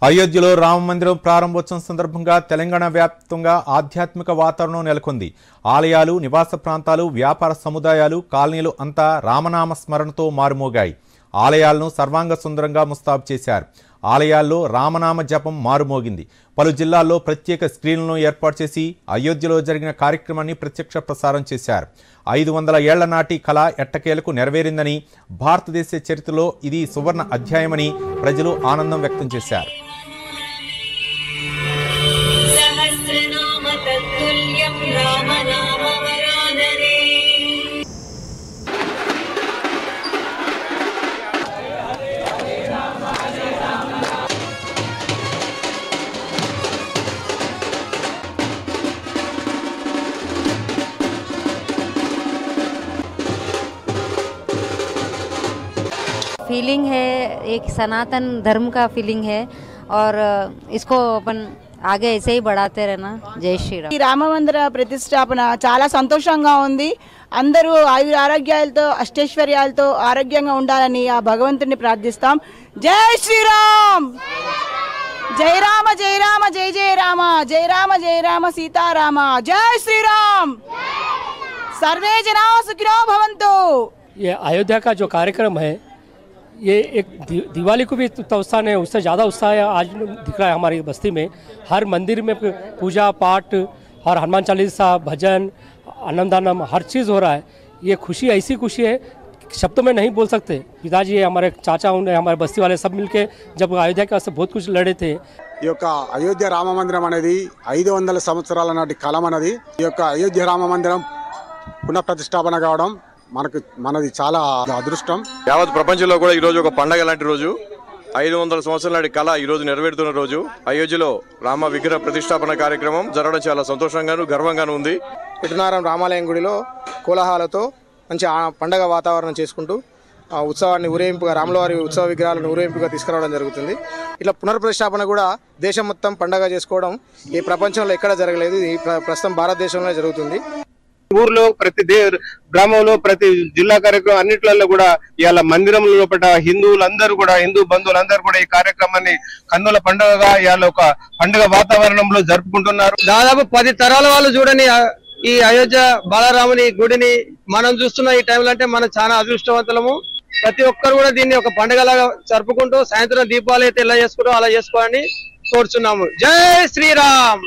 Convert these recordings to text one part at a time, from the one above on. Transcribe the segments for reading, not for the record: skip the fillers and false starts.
అయోధ్యలో రామ మందిరం ప్రారంభోత్సవం సందర్భంగా తెలంగాణ వ్యాప్తంగా ఆధ్యాత్మిక వాతావరణం నెలకొంది. ఆలయాలు, నివాస ప్రాంతాలు, వ్యాపార సముదాయాలు, కాలనీలు అంతా రామనామ స్మరణతో మారుమోగాయి. ఆలయాలను సర్వాంగ సుందరంగా ముస్తాబు చేశారు. ఆలయాల్లో రామనామ జపం మారుమోగింది. పలు జిల్లాల్లో ప్రత్యేక స్క్రీన్లను ఏర్పాటు చేసి అయోధ్యలో జరిగిన కార్యక్రమాన్ని ప్రత్యక్ష ప్రసారం చేశారు. 500 ఏళ్ల నాటి కళ ఎట్టకేలకు నెరవేరిందని, భారతదేశ చరిత్రలో ఇది సువర్ణ అధ్యాయమని ప్రజలు ఆనందం వ్యక్తం చేశారు. फीलिंग है, एक सनातन धर्म का फीलिंग है और इसको अपन आगे ऐसे ही बढ़ाते रहना. जय श्री राम. రామ మందిర ప్రతిష్టాపన చాలా సంతోషంగా ఉంది. అందరూ ఆరోగ్యాలతో అష్టైశ్వర్యాలతో ఆరోగ్యంగా ఉండాలని ఆ భగవంతుని ప్రార్థిస్తాం. జై శ్రీరామ్. జై రామ జై రామ జై జయ రామ. జై రామ జై రామ సీతారామ. జై శ్రీరామ్. सर्वे जना सुखिनो भवन्तु. ये अयोध्या का जो कार्यक्रम है, ये एक दिवाली को भी उत्साह है, उससे ज़्यादा उत्साह आज दिख रहा है हमारी बस्ती में. हर मंदिर में पूजा पाठ और हनुमान चालीसा, भजन, अन्नदानम, हर चीज़ हो रहा है. ये खुशी ऐसी खुशी है शब्दों में नहीं बोल सकते. पिताजी हमारे चाचा उन्हें हमारे बस्ती वाले सब मिलके जब अयोध्या के वास्ते बहुत कुछ लड़े थे. ఈ యొక్క అయోధ్య రామ మందిరం అనేది 500 సంవత్సరాల నాటి కళ అనేది. ఈ యొక్క అయోధ్య రామ మందిరం పునఃప్రతిష్టాపన కావడం మనది చాలా అదృష్టం. యావత్ ప్రపంచంలో కూడా ఈ రోజు ఒక పండగ లాంటి రోజు. 500 సంవత్సరాల నాటి కళ ఈ రోజు నెరవేరుతున్న రోజు. అయోధ్యలో రామ విగ్రహ ప్రతిష్టాపన కార్యక్రమం జరగడం చాలా సంతోషంగాను గర్వంగాను ఉంది. పిఠనారం రామాలయం గుడిలో కోలాహలతో మంచి పండగ వాతావరణం చేసుకుంటూ ఉత్సవాన్ని ఊరేగింపుగా రాములవారి ఉత్సవ విగ్రహాలను ఊరేగింపుగా తీసుకురావడం జరుగుతుంది. ఇట్లా పునర్ప్రతిష్టాపన కూడా దేశం మొత్తం పండగ చేసుకోవడం ఈ ప్రపంచంలో ఎక్కడ జరగలేదు. ఈ ప్రస్తుతం భారతదేశంలో జరుగుతుంది. ఊర్లో ప్రతి గ్రామంలో ప్రతి జిల్లా కార్యక్రమం అన్నిట్లలో కూడా ఇవాళ మందిరం లోపల హిందువులందరూ కూడా హిందూ బంధువులందరూ కూడా ఈ కార్యక్రమాన్ని కన్నుల పండుగగా ఇవాళ ఒక పండుగ వాతావరణంలో జరుపుకుంటున్నారు. దాదాపు 10 తరాల వాళ్ళు చూడని ఈ అయోధ్య బాలరాముని గుడిని మనం చూస్తున్న ఈ టైంలో అంటే మనం చాలా అదృష్టవంతులము. ప్రతి ఒక్కరు కూడా దీన్ని ఒక పండుగలాగా జరుపుకుంటూ సాయంత్రం దీపాలు అయితే ఎలా చేసుకుంటూ అలా చేసుకోవాలని కోరుచున్నాము. జై శ్రీరామ్.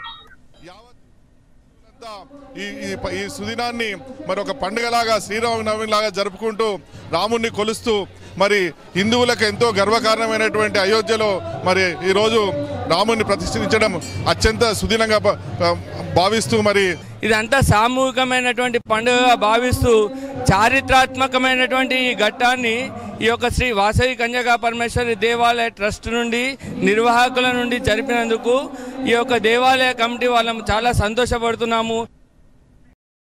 ఈ సుదినాన్ని మరి ఒక పండుగలాగా శ్రీరామనవమి లాగా జరుపుకుంటూ రాముణ్ణి కొలుస్తూ మరి హిందువులకు ఎంతో గర్వకారణమైనటువంటి అయోధ్యలో మరి ఈరోజు రాముణ్ణి ప్రతిష్ఠించడం అత్యంత సుదినంగా భావిస్తూ మరి ఇదంతా సామూహికమైనటువంటి పండుగగా భావిస్తూ చారిత్రాత్మకమైనటువంటి ఈ ఘట్టాన్ని ఈ యొక్క శ్రీ వాసవి కన్యకా పరమేశ్వరి దేవాలయ ట్రస్ట్ నుండి నిర్వాహకుల నుండి జరిపినందుకు ఈ యొక్క దేవాలయ కమిటీ వాళ్ళము చాలా సంతోషపడుతున్నాము.